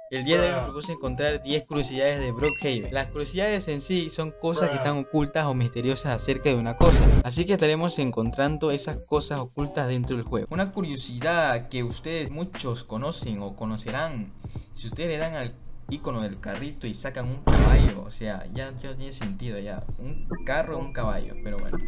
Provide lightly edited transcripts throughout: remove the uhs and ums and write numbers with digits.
El día de hoy me propuse encontrar 10 curiosidades de Brookhaven. Las curiosidades en sí son cosas que están ocultas o misteriosas acerca de una cosa, así que estaremos encontrando esas cosas ocultas dentro del juego. Una curiosidad que ustedes muchos conocen o conocerán: si ustedes le dan al icono del carrito y sacan un caballo, o sea, ya no tiene sentido, ya un carro o un caballo, pero bueno.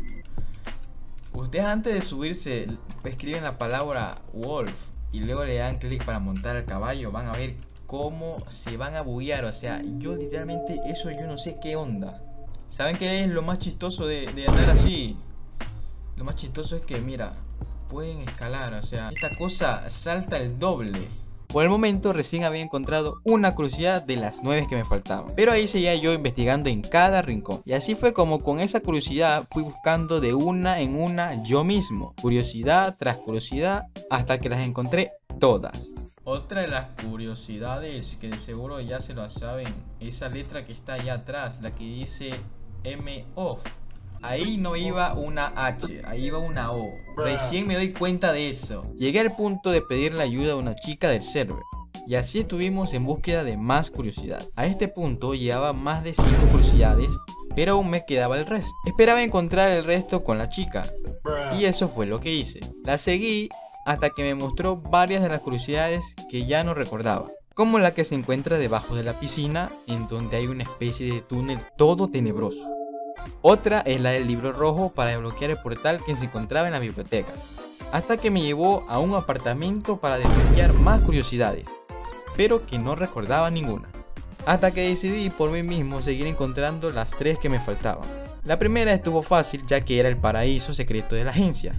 Ustedes antes de subirse escriben la palabra wolf y luego le dan clic para montar el caballo. Van a ver cómo se van a buguear. O sea, yo literalmente eso yo no sé qué onda. ¿Saben qué es lo más chistoso de andar así? Lo más chistoso es que, mira, pueden escalar. O sea, esta cosa salta el doble. Por el momento recién había encontrado una curiosidad de las 9 que me faltaban, pero ahí seguía yo investigando en cada rincón. Y así fue como con esa curiosidad fui buscando de una en una yo mismo, curiosidad tras curiosidad, hasta que las encontré todas. Otra de las curiosidades que de seguro ya se lo saben, esa letra que está allá atrás, la que dice M-OFF. Ahí no iba una H, ahí iba una O. Recién me doy cuenta de eso. Llegué al punto de pedirle ayuda a una chica del server, y así estuvimos en búsqueda de más curiosidad. A este punto llevaba más de 5 curiosidades, pero aún me quedaba el resto. Esperaba encontrar el resto con la chica, y eso fue lo que hice. La seguí hasta que me mostró varias de las curiosidades que ya no recordaba, como la que se encuentra debajo de la piscina, en donde hay una especie de túnel todo tenebroso. Otra es la del libro rojo para desbloquear el portal que se encontraba en la biblioteca, hasta que me llevó a un apartamento para desbloquear más curiosidades, pero que no recordaba ninguna, hasta que decidí por mí mismo seguir encontrando las 3 que me faltaban. La primera estuvo fácil, ya que era el paraíso secreto de la agencia,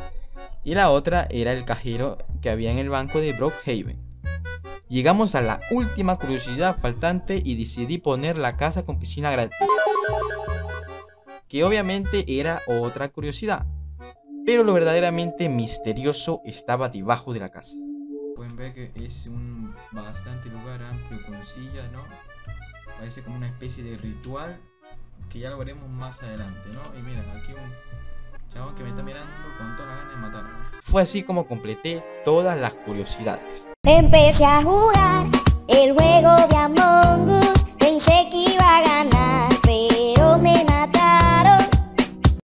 y la otra era el cajero que había en el banco de Brookhaven. Llegamos a la última curiosidad faltante y decidí poner la casa con piscina gratis, que obviamente era otra curiosidad, pero lo verdaderamente misterioso estaba debajo de la casa. Pueden ver que es un bastante lugar amplio con sillas, ¿no? Parece como una especie de ritual, que ya lo veremos más adelante, ¿no? Y miren, aquí un chavo que me está mirando con toda la ganas de matarme. Fue así como completé todas las curiosidades. Empecé a jugar el juego de amor.